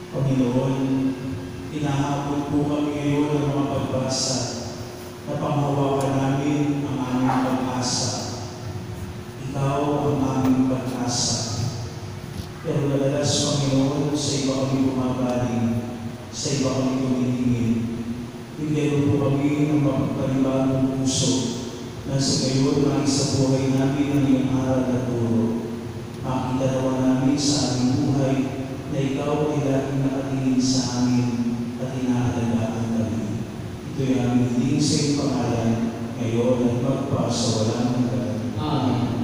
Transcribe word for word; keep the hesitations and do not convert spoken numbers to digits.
Panginoon, inahabol po kami ngayon ng mga pagbasa na panghawakan namin ang aming pag-asa. Ikaw ang aming pag-asa. Pero madalas, Panginoon, sa iba kami bumagaling, sa iba kami tumingin. Bigyan mo po kami ng mapagpanibagong puso na sa gayon na sa buhay namin ang iyong aral at turo. Makita nawa namin sa aming buhay na ikaw ay laging nakatingin sa amin at inaalagaan kami. Ito'y aming hiling sa iyong pangalan, ngayon at magpa sa walang hanggan. Amen.